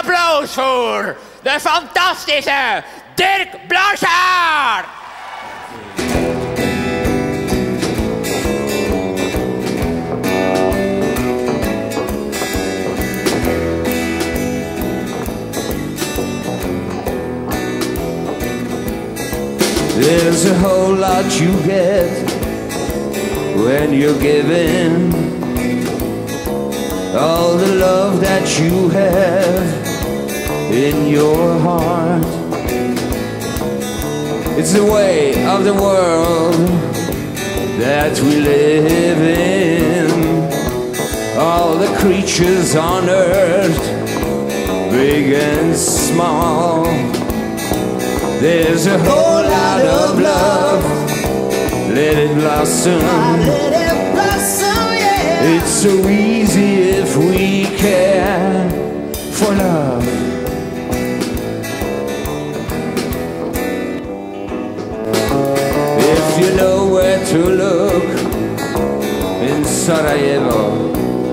applaus voor de fantastische Dirk Blanchard! There's a whole lot you get when you're giving all the love that you have in your heart. It's the way of the world that we live in. All the creatures on earth, big and small. There's a whole lot of love, let it blossom. It's so easy if we care for love. If you know where to look in Sarajevo,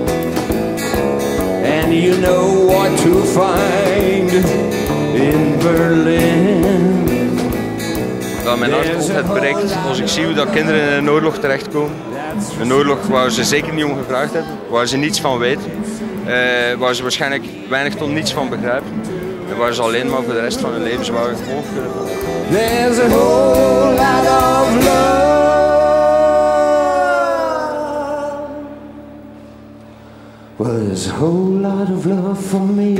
and you know what to find in Berlin. Wel, mijn hart altijd bereikt als ik zie hoe dat kinderen in een oorlog terechtkomen. Een oorlog waar ze zeker niet om gevraagd hebben, waar ze niets van weten, waar ze waarschijnlijk weinig tot niets van begrijpen. En waar ze alleen maar voor de rest van hun leven zwaar gevolgen kunnen worden. There's a whole lot of love. Well, there's a whole lot of love for me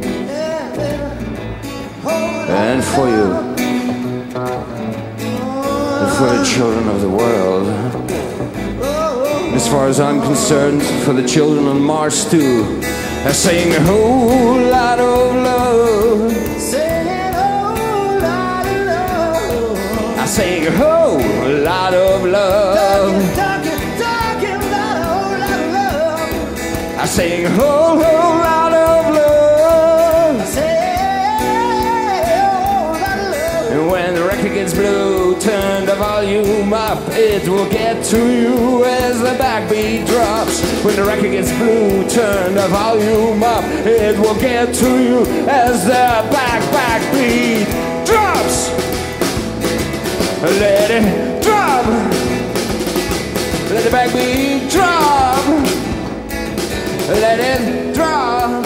and for you and for the children of the world. As far as I'm concerned, for the children on Mars too. I sing a whole lot of love. I sing a whole lot of love. I sing a whole lot of love. And when the record gets blue, turn the volume up. It will get to you as the backbeat drops. When the record gets blue, turn the volume up. It will get to you as the backbeat drops. Let it drop. Let the backbeat drop. Let it drop.